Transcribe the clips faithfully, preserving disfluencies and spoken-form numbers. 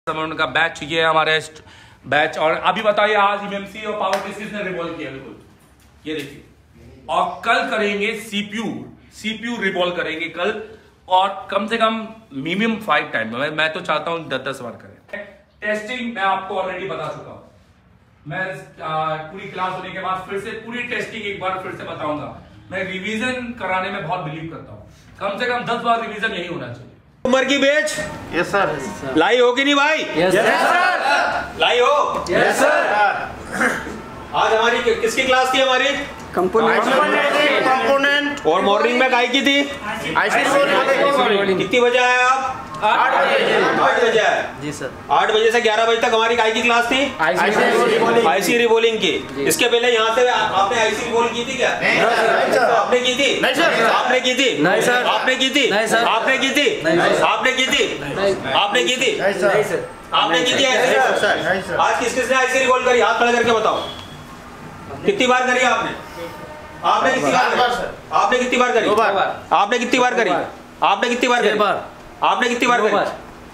समय उनका बैच ये हमारे बैच। और अभी बताइए आज ईएमसी और पावर डिस्क किसने रिवॉल्व किया? बिल्कुल ये देखिए। और कल करेंगे सीपीयू सीपीयू रिवॉल्व करेंगे कल, और कम से कम मिनिमम फाइव टाइम। मैं, मैं तो चाहता हूं दस दस बार करें। टेस्टिंग मैं आपको ऑलरेडी बता चुका हूं। मैं आ, पूरी क्लास होने के बाद फिर से पूरी टेस्टिंग एक बार फिर से बताऊंगा। मैं रिवीजन कराने में बहुत बिलीव करता हूँ, कम से कम दस बार रिवीजन यही होना चाहिए। उमर की बेच यस सर। लाई हो कि नहीं भाई? Yes sir. लाई हो? Yes sir. आज हमारी किसकी क्लास थी? हमारी कंपोनेंट कंपोनेंट। और मॉर्निंग में काय की थी? कितनी बजे आए आप? आठ बजे। आठ बजे आए जी सर। आठ बजे से ग्यारह बजे तक हमारी काय की क्लास थी? आईसी रिबोलिंग की। इसके पहले यहाँ से आपने आईसी रिबोलिंग की थी क्या? आपने की थी? नहीं सर। आपने की थी? नहीं सर। आपने की थी? नहीं सर। आपने की थी? आपने की थी? आपने की थी? नहीं सर। आपने की थी? आज किस किसने आईसी रिबोल करी? हाथ खड़ा करके बताओ। कितनी बार करी आपने? आपने कितनी बार करी? आपने कितनी बार करी? आपने कितनी बार करी? आपने कितनी बार करी? आपने कितनी बार करी?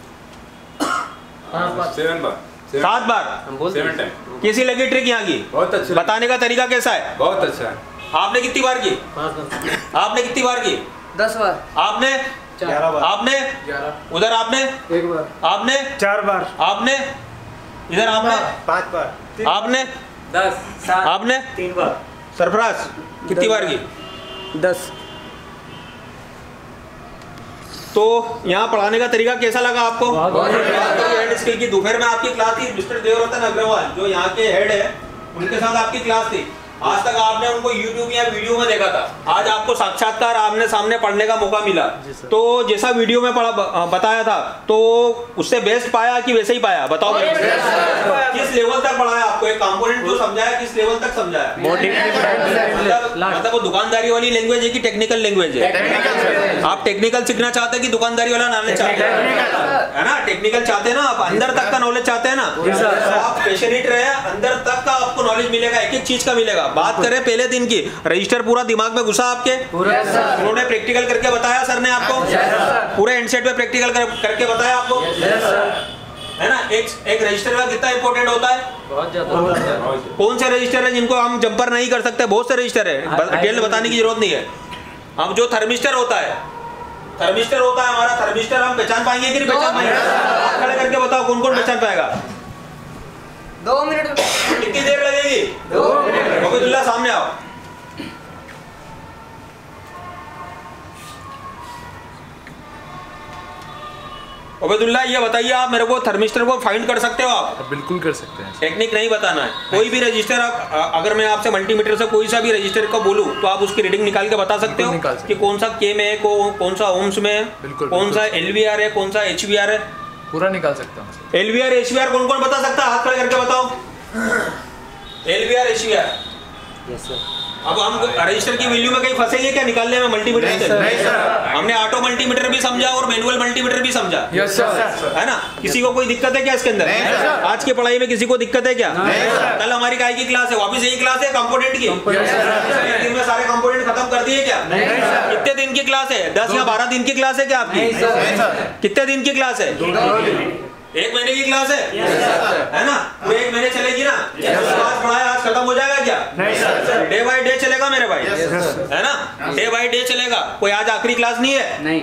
सेवन बार। सात बार। Seven time. कैसी लगी ट्रिक यहाँ की? बहुत अच्छा। बताने का तरीका कैसा है? बहुत अच्छा है। आपने कितनी बार की? आपने कितनी बार की? दस बार। आपने? ग्यारह बार। आपने? उधर आपने? एक बार। आपने? चार बार। आपने? इधर आपने? पाँच बार। आपने? दस। सात। आपने? तीन बार। सरफराज कितनी बार की? दस। तो यहाँ पढ़ाने का तरीका कैसा लगा आपको? हेड स्किल की दोपहर में आपकी क्लास थी मिस्टर देवरतन अग्रवाल, जो यहाँ के हेड है, उनके साथ आपकी क्लास थी। आज तक आपने उनको यूट्यूब या वीडियो में देखा था, आज आपको साक्षात्कार आमने सामने पढ़ने का मौका मिला। तो जैसा वीडियो में पढ़ा बताया था, तो उससे बेस्ट पाया कि वैसे ही पाया? बताओ किस लेवल तक पढ़ाया आपको? एक कंपोनेंट जो समझाया किस लेवल तक समझाया? मतलब वो दुकानदारी वाली लैंग्वेज है कि टेक्निकल लैंग्वेज है? आप टेक्निकल सीखना चाहते हैं कि दुकानदारी वाला नॉलेज चाहते हैं? है ना, टेक्निकल चाहते हैं ना आप, अंदर तक का नॉलेज चाहते हैं ना? तो आप पैशनेट रहे, अंदर तक का आपको नॉलेज मिलेगा, एक एक चीज का मिलेगा। बात करें पहले दिन की, रजिस्टर पूरा दिमाग में घुसा आपके? उन्होंने प्रैक्टिकल करके बताया सर ने आपको? पूरे एंडसेट पे प्रैक्टिकल कर, करके बताया आपको? है ना। एक एक रजिस्टर का कितना इंपॉर्टेंट होता है? बहुत ज्यादा। कौन से रजिस्टर है जिनको हम जंपर नहीं कर सकते? बहुत से रजिस्टर है, डिटेल बताने की जरूरत नहीं है। हम जो थर्मिस्टर होता है, थर्मिस्टर होता है हमारा, थर्मिस्टर हम पहचान पाएंगे कि नहीं पहचान पाएंगे? खड़े करके बताओ कौन कौन पहचान पाएगा? दो मिनट। कितनी देर लगेगी? दो मिनट। अब्दुल्ला सामने आओ। अब्दुल्ला ये बताइए, आप मेरे को थर्मिस्टर को फाइंड कर सकते हो? आप बिल्कुल कर सकते हैं। टेक्निक नहीं बताना है, कोई भी रजिस्टर आप, अगर मैं आपसे मल्टीमीटर से कोई सा भी रजिस्टर को बोलूं तो आप उसकी रीडिंग निकाल के बता सकते हो कि कौन सा के में है, कौन सा ओम्स में है, कौन सा एलवीआर है, कौन सा एचवीआर है? पूरा निकाल सकता हूँ। एलवीआर एचवीआर कौन कौन बता सकता है? हाथ खड़े करके बताओ। LVR HVR. Yes sir. अब हम रजिस्टर की वैल्यू में कहीं फंसेंगे क्या निकालने में मल्टीमीटर से? नहीं सर। हमने ऑटो मल्टीमीटर भी समझा और मैनुअल मल्टीमीटर भी समझा, यस सर। है ना। किसी को कोई दिक्कत है क्या इसके अंदर? आज की पढ़ाई में किसी को दिक्कत है क्या? कल हमारी काय की क्लास है, वापिस यही क्लास है कंपोनेंट की? एक दिन में सारे कंपोनेंट खत्म कर दिए क्या? कितने दिन की क्लास है? दस या बारह दिन की क्लास है क्या आपकी? कितने दिन की क्लास है? एक महीने की क्लास है, है ना। वो एक महीने चलेगी ना? आज पढ़ाया आज खत्म हो जाएगा क्या? नहीं सर। डे बाय डे चलेगा मेरे भाई, है ना। डे बाय डे चलेगा, कोई आज आखिरी क्लास नहीं है। नहीं।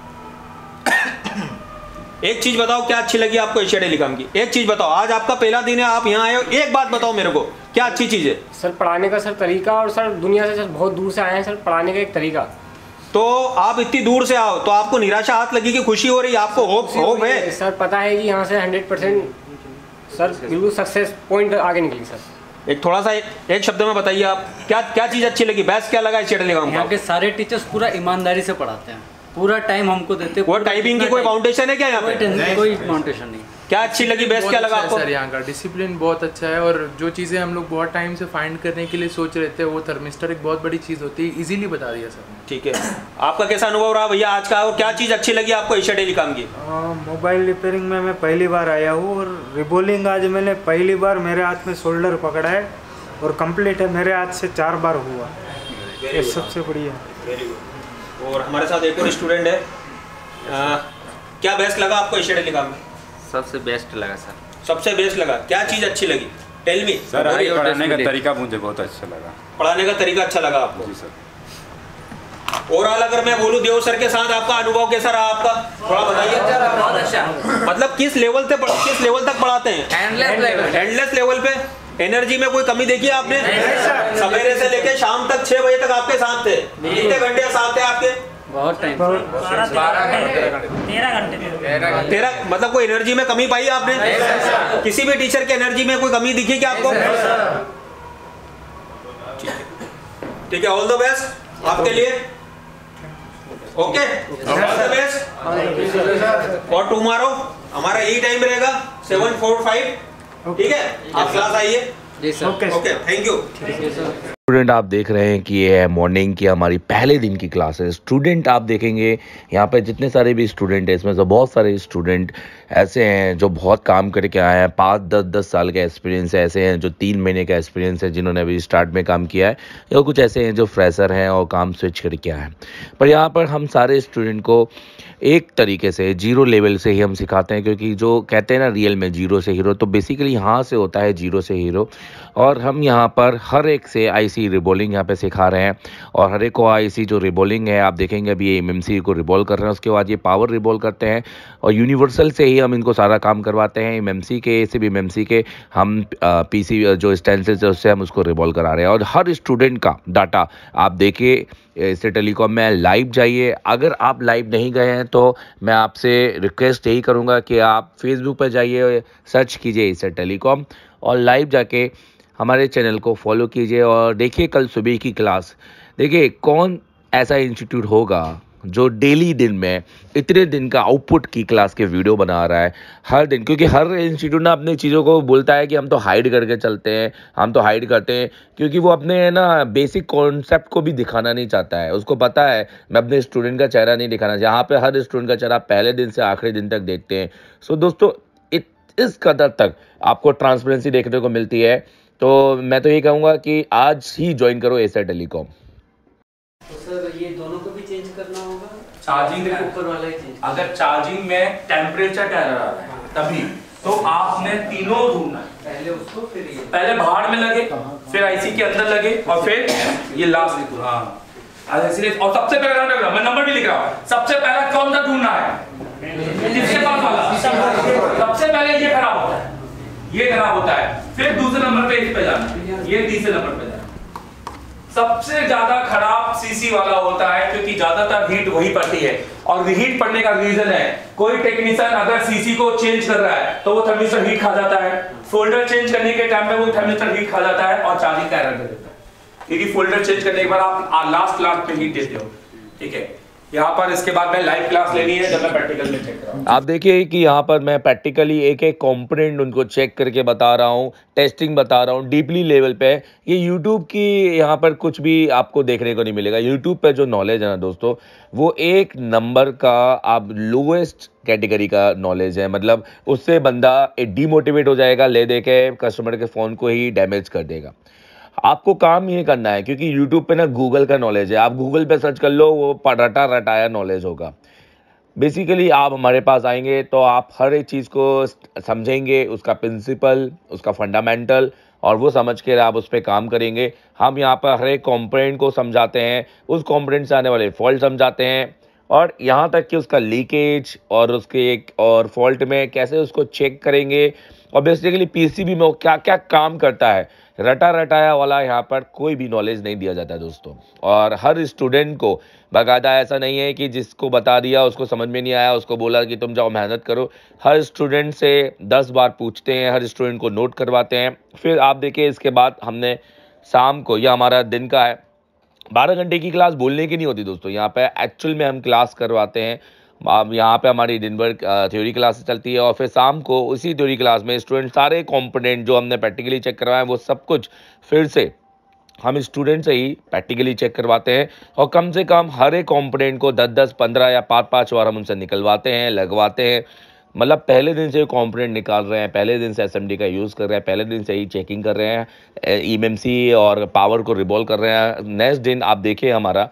एक चीज बताओ, क्या अच्छी लगी आपको एशिया टेलीकॉम की? एक चीज बताओ, आज आपका पहला दिन है, आप यहाँ आए हो, एक बात बताओ मेरे को, क्या अच्छी चीज है? सर पढ़ाने का सर तरीका, और सर दुनिया से सर बहुत दूर से आए हैं सर, पढ़ाने का एक तरीका। तो आप इतनी दूर से आओ तो आपको निराशा हाथ लगी कि खुशी हो रही? आपको होप होप है? सर पता है कि यहाँ से हंड्रेड परसेंट सर बिल्कुल सक्सेस पॉइंट आगे निकली सर। एक थोड़ा सा एक, एक शब्द में बताइए आप, क्या क्या चीज अच्छी लगी? बेस्ट क्या लगा एशिया टेलीकॉम का? यहाँ के सारे टीचर्स पूरा ईमानदारी से पढ़ाते हैं, पूरा टाइम हमको देते हैं। वो टाइपिंग की कोई फाउंडेशन है क्या यहाँ पे? कोई फाउंडेशन नहीं। क्या अच्छी लगी? बेस्ट क्या लगा आपको? सर यहाँ का डिसिप्लिन बहुत अच्छा है, और जो चीज़ें हम लोग बहुत टाइम से फाइंड करने के लिए सोच रहे थे, वो थर्मिस्टर एक बहुत बड़ी चीज़ होती है, इजीली बता दिया सर। ठीक है, आपका कैसा अनुभव रहा भैया आज का, और क्या चीज़ अच्छी लगी आपको एशिया टेलीकॉम की? मोबाइल रिपेयरिंग में मैं पहली बार आया हूँ, और रिबोलिंग आज मैंने पहली बार मेरे हाथ में शोल्डर पकड़ा है, और कंप्लीट है मेरे हाथ से चार बार हुआ, ये सबसे बढ़िया। Very good. और हमारे साथ एक और स्टूडेंट है, आ, क्या बेस्ट लगा आपको एशिया टेलीकॉम में? सबसे बेस्ट लगा सर। सबसे बेस्ट लगा, क्या चीज़ अच्छी लगी? Tell me sir. आज पढ़ाने का तरीका मुझे बहुत अच्छा लगा। पढ़ाने का तरीका अच्छा लगा आपको? जी सर। ओवरऑल अगर मैं बोलूं देव सर के साथ आपका अनुभव कैसा रहा आपका, थोड़ा बताइए। बहुत अच्छा। मतलब किस लेवल से किस लेवल तक पढ़ाते हैं? Endless level. एंडलेस लेवल पे। एनर्जी में कोई कमी देखी आपने? सवेरे से लेके शाम तक छह बजे तक आपके साथ थे। कितने घंटे साथ थे आपके? बहुत टाइम। तेरह घंटे। तेरह। मतलब कोई एनर्जी में कमी पाई आपने? किसी भी टीचर की एनर्जी में कोई कमी दिखी क्या आपको? ठीक है, ऑल द बेस्ट आपके लिए। Okay, all the best. और टुमारो हमारा यही टाइम रहेगा सेवन फोर फाइव। ठीक है, आप क्लास आइए। Okay, thank you. स्टूडेंट आप देख रहे हैं कि ये है मॉर्निंग की हमारी पहले दिन की क्लास है। स्टूडेंट आप देखेंगे यहाँ पे जितने सारे भी स्टूडेंट हैं, इसमें से बहुत सारे स्टूडेंट ऐसे हैं जो बहुत काम करके आए हैं। पाँच दस दस साल का एक्सपीरियंस है, ऐसे हैं जो तीन महीने का एक्सपीरियंस है जिन्होंने अभी स्टार्ट में काम किया है, या कुछ ऐसे हैं जो फ्रेशर हैं और काम स्विच करके आए हैं। पर यहाँ पर हम सारे स्टूडेंट को एक तरीके से जीरो लेवल से ही हम सिखाते हैं, क्योंकि जो कहते हैं ना रियल में जीरो से हीरो, तो बेसिकली यहाँ से होता है जीरो से हीरो। और हम यहाँ पर हर एक से आईसी रिबॉलिंग यहाँ पे सिखा रहे हैं, और हर एक को आईसी जो रिबॉलिंग है आप देखेंगे अभी ये एमएमसी को रिबॉल कर रहे हैं, उसके बाद ये पावर रिबॉल करते हैं, और यूनिवर्सल से ही हम इनको सारा काम करवाते हैं। एमएमसी के से भी एमएमसी के हम पीसी जो स्टेंसिल्स है उससे हम उसको रिबॉल करा रहे हैं। और हर स्टूडेंट का डाटा आप देखिए एसर टेलीकॉम में लाइव जाइए। अगर आप लाइव नहीं गए हैं तो मैं आपसे रिक्वेस्ट यही करूंगा कि आप फेसबुक पर जाइए, सर्च कीजिए एसर टेलीकॉम, और लाइव जाके हमारे चैनल को फॉलो कीजिए और देखिए कल सुबह की क्लास। देखिए कौन ऐसा इंस्टीट्यूट होगा जो डेली दिन में इतने दिन का आउटपुट की क्लास के वीडियो बना रहा है हर दिन, क्योंकि हर इंस्टीट्यूट ना अपनी चीज़ों को बोलता है कि हम तो हाइड करके चलते हैं, हम तो हाइड करते हैं, क्योंकि वो अपने ना बेसिक कॉन्सेप्ट को भी दिखाना नहीं चाहता है। उसको पता है मैं अपने स्टूडेंट का चेहरा नहीं दिखाना, यहाँ पे हर स्टूडेंट का चेहरा पहले दिन से आखिरी दिन तक देखते हैं। सो दोस्तों इस कदर तक आपको ट्रांसपेरेंसी देखने को मिलती है, तो मैं तो ये कहूँगा कि आज ही ज्वाइन करो एसर टेलीकॉम। तो सर ये दोनों को भी चेंज करना होगा? चार्जिंग में ऊपर वाला ही चेंज। अगर चार्जिंग में टेम्परेचर टेरर आ रहा है तभी तो आपने तीनों ढूंढना है। पहले उसको फिर ये पहले बाहर में लगे, फिर आईसी के अंदर लगे, और फिर ये लास्ट लिखो। हाँ, और सबसे पहले मैं नंबर भी लिख रहा हूँ। सबसे पहला कौन सा ढूंढना है? किसके पास वाला? सबसे पहले ये खराब होता है, ये खराब होता है, फिर दूसरे नंबर पे इस पे जाना, ये तीसरे नंबर पे जाना। सबसे ज्यादा खराब सीसी वाला होता है, क्योंकि ज्यादातर हीट वही पड़ती है, और हीट पड़ने का रीजन है कोई टेक्नीशियन अगर सीसी को चेंज कर रहा है तो वो थर्मिस्टर हीट खा जाता है, फोल्डर चेंज करने के टाइम में वो थर्मिस्टर हीट खा जाता है और चार्जिंग का एरर दे देता है, क्योंकि फोल्डर चेंज करने के बाद आप लास्ट लास्ट में हीट देते हो। ठीक है, यहाँ पर इसके बाद मैं लाइव क्लास लेनी है जब मैं प्रैक्टिकल में चेक कर रहा हूँ। आप देखिए कि यहाँ पर मैं प्रैक्टिकली एक एक कंपोनेंट उनको चेक करके बता रहा हूँ, टेस्टिंग बता रहा हूँ डीपली लेवल पे। ये यूट्यूब की यहाँ पर कुछ भी आपको देखने को नहीं मिलेगा। यूट्यूब पे जो नॉलेज है ना दोस्तों, वो एक नंबर का आप लोएस्ट कैटेगरी का नॉलेज है। मतलब उससे बंदा डिमोटिवेट हो जाएगा, ले दे के कस्टमर के फ़ोन को ही डैमेज कर देगा। आपको काम ये करना है, क्योंकि YouTube पे ना गूगल का नॉलेज है, आप गूगल पे सर्च कर लो, वो रटा रटाया नॉलेज होगा। बेसिकली आप हमारे पास आएंगे तो आप हर एक चीज़ को समझेंगे, उसका प्रिंसिपल, उसका फंडामेंटल, और वो समझ के आप उस पर काम करेंगे। हम यहाँ पर हर एक कॉम्पोनेंट को समझाते हैं, उस कॉम्पोनेंट से आने वाले फॉल्ट समझाते हैं, और यहाँ तक कि उसका लीकेज और उसके एक और फॉल्ट में कैसे उसको चेक करेंगे, और बेसिकली पीसीबी में वो क्या क्या काम करता है। रटा रटाया वाला यहाँ पर कोई भी नॉलेज नहीं दिया जाता है दोस्तों। और हर स्टूडेंट को बाकायदा ऐसा नहीं है कि जिसको बता दिया उसको समझ में नहीं आया उसको बोला कि तुम जाओ मेहनत करो। हर स्टूडेंट से दस बार पूछते हैं, हर स्टूडेंट को नोट करवाते हैं। फिर आप देखिए इसके बाद हमने शाम को, यह हमारा दिन का है, बारह घंटे की क्लास बोलने की नहीं होती दोस्तों, यहाँ पे एक्चुअल में हम क्लास करवाते हैं। अब यहाँ पे हमारी दिन भर थ्योरी क्लास चलती है, और फिर शाम को उसी थ्योरी क्लास में स्टूडेंट सारे कंपोनेंट जो हमने प्रैक्टिकली चेक करवाए वो सब कुछ फिर से हम स्टूडेंट से ही प्रैक्टिकली चेक करवाते हैं। और कम से कम हर एक कंपोनेंट को दस दस पंद्रह या पाँच पाँच बार हम उनसे निकलवाते हैं, लगवाते हैं। मतलब पहले दिन से कंपोनेंट निकाल रहे हैं, पहले दिन से एसएमडी का यूज़ कर रहे हैं, पहले दिन से ही चेकिंग कर रहे हैं, ईएमएमसी और पावर को रिबॉल्व कर रहे हैं। नेक्स्ट दिन आप देखिए हमारा,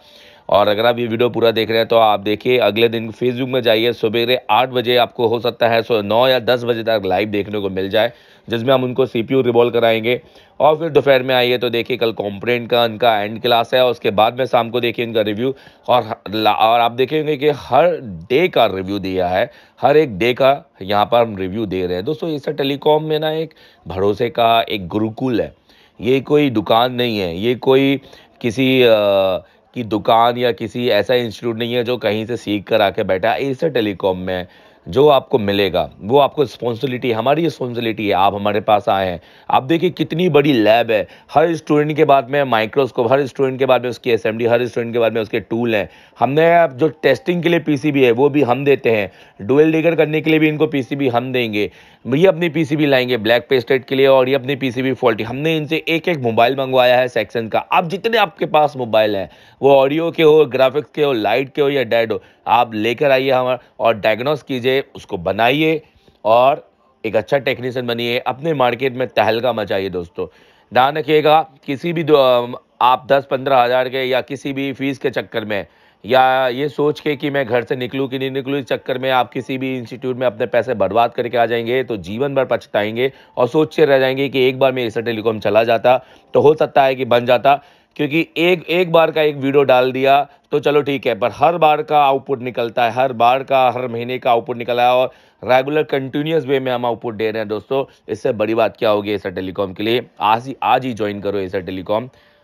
और अगर आप ये वीडियो पूरा देख रहे हैं तो आप देखिए, अगले दिन फेसबुक में जाइए, सुबह आठ बजे आपको हो सकता है सो नौ या दस बजे तक लाइव देखने को मिल जाए, जिसमें हम उनको सीपीयू रिवॉल्व कराएंगे। और फिर दोपहर में आइए तो देखिए कल कॉम्पोनेंट का उनका एंड क्लास है, और उसके बाद में शाम को देखिए इनका रिव्यू। और और आप देखेंगे कि हर डे का रिव्यू दिया है, हर एक डे का यहाँ पर हम रिव्यू दे रहे हैं। दोस्तों एसर टेलीकॉम में ना एक भरोसे का एक गुरुकुल है, ये कोई दुकान नहीं है, ये कोई किसी आ, की दुकान या किसी ऐसा इंस्टीट्यूट नहीं है जो कहीं से सीख कर आके बैठा है। एसर टेलीकॉम में जो आपको मिलेगा वो आपको रिस्पॉन्सिबिलिटी, हमारी रिस्पॉन्सिबिलिटी है। आप हमारे पास आए हैं, आप देखिए कितनी बड़ी लैब है, हर स्टूडेंट के बाद में माइक्रोस्कोप, हर स्टूडेंट के बाद में उसकी असेंबली, हर स्टूडेंट के बाद में उसके टूल हैं। हमने जो टेस्टिंग के लिए पीसीबी है वो भी हम देते हैं, डुअल डिगर करने के लिए भी इनको पीसीबी हम देंगे। ये अपनी पीसीबी लाएंगे ब्लैक पेस्टेड के लिए, और ये अपनी पीसीबी फॉल्टी। हमने इनसे एक एक मोबाइल मंगवाया है सेक्शन का। आप जितने आपके पास मोबाइल हैं, वो ऑडियो के हो, ग्राफिक्स के हो, लाइट के हो या डेड हो, आप लेकर आइए हमारा और डायग्नोस कीजिए, उसको बनाइए और एक अच्छा टेक्नीशियन बनिए, अपने मार्केट में तहलका मचाइए। दोस्तों ध्यान रखिएगा, किसी भी आप दस पंद्रह हज़ार के या किसी भी फीस के चक्कर में, या ये सोच के कि मैं घर से निकलूं कि नहीं निकलूं, इस चक्कर में आप किसी भी इंस्टीट्यूट में अपने पैसे बर्बाद करके आ जाएंगे तो जीवन भर पछताएंगे और सोचते रह जाएंगे कि एक बार मैं एसर टेलीकॉम चला जाता तो हो सकता है कि बन जाता। क्योंकि एक एक बार का एक वीडियो डाल दिया तो चलो ठीक है, पर हर बार का आउटपुट निकलता है, हर बार का हर महीने का आउटपुट निकला है और रेगुलर कंटिन्यूस वे में हम आउटपुट दे रहे हैं। दोस्तों इससे बड़ी बात क्या होगी एसर टेलीकॉम के लिए। आज ही आज ही ज्वाइन करो एसर टेलीकॉम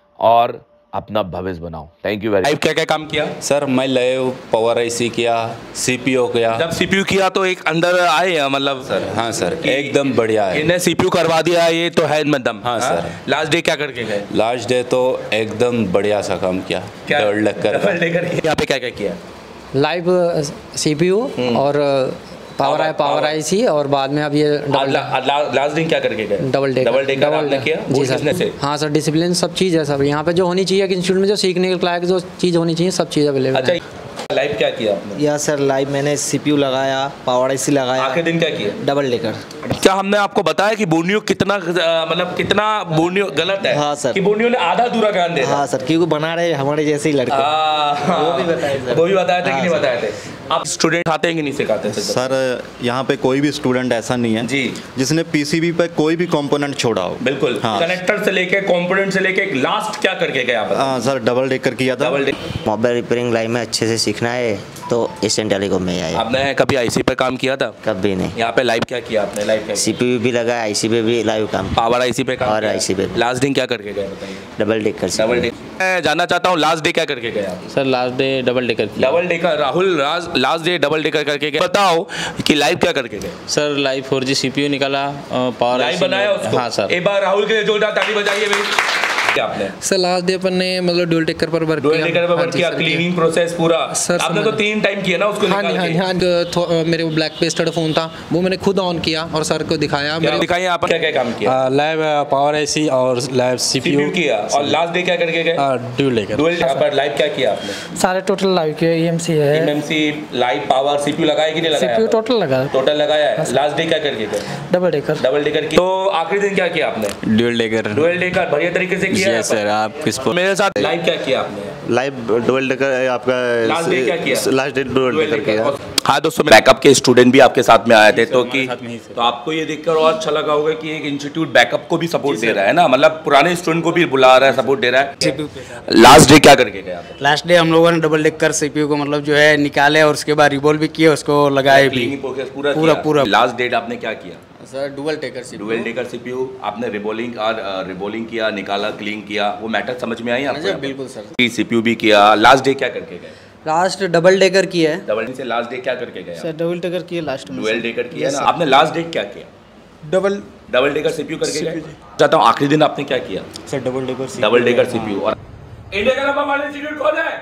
और अपना भविष्य बनाओ। Thank you very much. Live क्या क्या काम किया सर? मैं लाइव पावर आईसी किया, सीपीयू किया। जब सीपीयू किया तो एक अंदर आए मतलब सर? हाँ सर, एकदम बढ़िया है। इन्हें सीपीयू करवा दिया, ये तो है दम। हाँ सर। लास्ट डे क्या करके गए? लास्ट डे तो एकदम बढ़िया सा काम किया। डबल डेकर यहाँ पे क्या क्या किया? लाइव सीपीयू और power I power I C, और बाद में अब ये लास्ट दिन क्या करके गए? Double day double day double day किया जी सर। से? हाँ सर, डिसिप्लिन सब चीज़ है सब यहाँ पे जो होनी चाहिए कि इंस्टीट्यूट में जो सीखने के लायक जो चीज़ होनी चाहिए सब चीज़ अवेलेबल है। अच्छा लाइव क्या किया आपने? या सर लाइव मैंने सीपीयू लगाया, पावर आईसी लगाया। आखिरी दिन क्या किया? Double decker. क्या हमने आपको बताया कि बोर्नियो कितना मतलब कितना बोर्नियो गलत है? हाँ सर, कि बोर्नियो ने आधा दूरा ज्ञान दे। हाँ सर, क्योंकि बना रहे हमारे जैसे ही लड़के। वो भी बताए सर, वो भी बताए थे कि नहीं बताए थे? आप स्टूडेंट आते हैं कि नहीं सिखाते थे? सर यहाँ पे कोई भी स्टूडेंट ऐसा नहीं है जी जिसने पीसीबी पे कोई भी कंपोनेंट छोड़ा हो। बिल्कुल। हाँ। कनेक्टर से लेके कंपोनेंट से लेके लास्ट क्या करके गए आप? हाँ सर, डबल डेकर किया था। डबल मोबाइल रिपेयरिंग लाइन में अच्छे से सीखना है तो एशियन टेलीकॉम में आए। आपने कभी आईसी पे काम किया था? कभी नहीं। यहाँ पे लाइव क्या किया आपने? लाइव सीपीयू भी लगा, आईसी पे भी लाइव काम। पावर आईसी पे काम और आईसी पे। लास्ट दिन क्या करके गए बताइए? Double decker. डबल डेकर मैं जानना चाहता हूँ, लास्ट डे क्या करके गए आप? Sir last day double decker किया। Double decker Rahul last day double decker करके गए। बताओ कि लाइव क्या करके गए? Sir live four G CPU निकाला, पावर लाइव बनाया उसको। हाँ सर। एक बार राहुल के लिए जोरदार ताली बजाइए भाई। आपने सर लास्ट डे अपन ने मतलब डुअल टेकर पर वर्क किया। डुअल टेकर पर वर्क किया, क्लीनिंग प्रोसेस पूरा। सर आपने तो तीन टाइम किया ना उसको? हाँ हाँ हाँ, मेरे वो ब्लैक पेस्टेड फोन था वो मैंने खुद ऑन किया और सर को दिखाया। मेरे दिखाइए आप क्या क्या काम किया? लाइव पावर आईसी और लाइव सीपीयू किया। और लास्ट डे क्या करके गए? Dual decker. डुअल पर लाइव क्या किया आपने? सारे टोटल लाइव के ईएमसी है। ईएमसी लाइव पावर सीपीयू लगाया कि नहीं लगाया? सीपीयू टोटल लगा टोटल लगाया है। लास्ट डे क्या करके गए? Double decker. डबल डेकर की। तो आखिरी दिन क्या किया आपने? Dual decker. डुअल डेकर बढ़िया तरीके से किया है सर। आप मेरे साथ लाइव क्या किया आपने? लाइव डुअल डेकर आपका लास्ट डे क्या किया? लास्ट डे डुअल डेकर किया। हाँ दोस्तों, बैकअप के स्टूडेंट भी आपके साथ में आए थे तो कि तो आपको ये देखकर और अच्छा लगा होगा कि एक इंस्टीट्यूट बैकअप को भी सपोर्ट दे रहा है ना, मतलब पुराने स्टूडेंट को भी बुला रहा है, सपोर्ट दे रहा है। लास्ट डे क्या करके गए आप? लास्ट डे हम लोगों ने डबल डेकर सीपीयू को मतलब जो है निकाले और उसके बाद रिवॉल्व भी किए, उसको लगाए भी पूरा पूरा पूरा। लास्ट डेट आपने क्या किया? Sir dual decker CPU. Dual decker CPU आपने रिबोलिंग और रिबोलिंग किया, निकाला, क्लीन किया, वो मैटर समझ में आई आपको? बिल्कुल सर। सीपीयू भी किया। लास्ट डे क्या करके गए? लास्ट डबल डेकर किया है। डबल से लास्ट डे क्या करके गए? सर डबल डेकर किया लास्ट में। डुअल डेकर किया ना आपने। लास्ट डे क्या किया? डबल डबल डेकर सीपीयू करके गए। चाहता हूँ आखिरी दिन आपने क्या किया? Sir double decker double decker CPU. और इंडिया का नंबर वन इंस्टीट्यूट कौन है?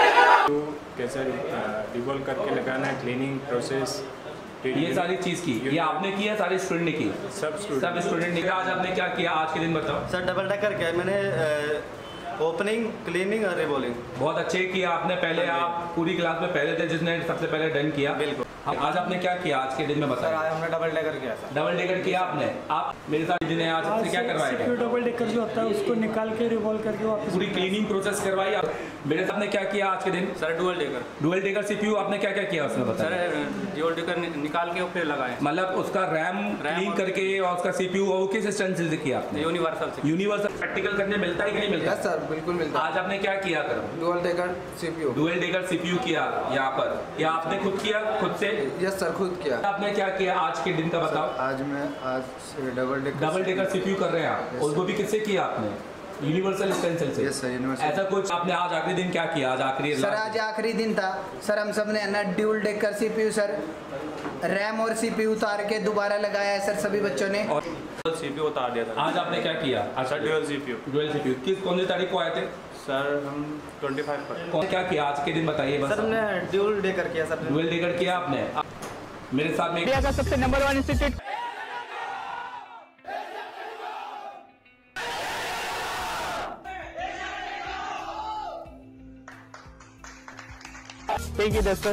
कैसे रिवॉल्व करके लगाना है, क्लीनिंग प्रोसेस, ये सारी चीज की ये आपने किया, सारे स्टूडेंट ने की? सब स्टूडेंट सब स्टूडेंट ने। आज आपने क्या किया आज के दिन बताओ? सर डबल डेकर क्या है, मैंने ओपनिंग, क्लीनिंग और रिबोलिंग। बहुत अच्छे किया आपने। पहले आप पूरी क्लास में पहले थे जिसने सबसे पहले डन किया। बिल्कुल। आज आपने क्या किया आज के दिन में बताया? आज हमने डबल डेकर किया सर। डबल डेकर किया आपने? आप मेरे साथ जिन्हें आज आपसे क्या करवाया? डबल डेकर जो होता है उसको निकाल के रिवॉल्व करके वापस पूरी क्लीनिंग प्रोसेस करवाई आप। मेरे साथ ने क्या किया आज के दिन? Sir dual decker dual decker CPU आपने क्या क्या किया उसमें बताया? सर डुअल डेकर निकाल के फिर लगाए, मतलब उसका रैम क्लीन करके और उसका सीपीयू वो किस स्टैंड से किया आपने? यूनिवर्सल से। यूनिवर्सल प्रैक्टिकल करने मिलता है कि नहीं मिलता? यस सर बिल्कुल मिलता है। आज आपने क्या किया कर? Dual decker CPU. Dual decker CPU किया यहाँ पर, या आपने खुद किया खुद से? यस सर खुद किया। आपने क्या किया आज के दिन का बताओ? आज मैं आज double decker double decker CPU कर रहे हैं आप, और वो भी किससे किया आपने? यूनिवर्सल स्टेंसिल से। Yes sir universal. ऐसा कुछ आपने आज आखिरी दिन क्या किया? आज आखिरी सर आज आखिरी दिन था सर, हम सब ने ना dual decker CPU sir RAM और सीपीयू उतार के दोबारा लगाया है सर सभी बच्चों ने, और सीपीयू उतार दिया था। आज आपने क्या किया? अच्छा डुअल सीपीयू। डुअल सीपीयू किस कौन सी तारीख को आए थे सर? हम पच्चीस पर। कौन क्या किया आज के दिन बताइए बस। सर हमने ड्यूल डेकर किया सर। डुअल डेकर किया आपने? मेरे साथ में इंडिया का सबसे number one institute thank you दोस्तों।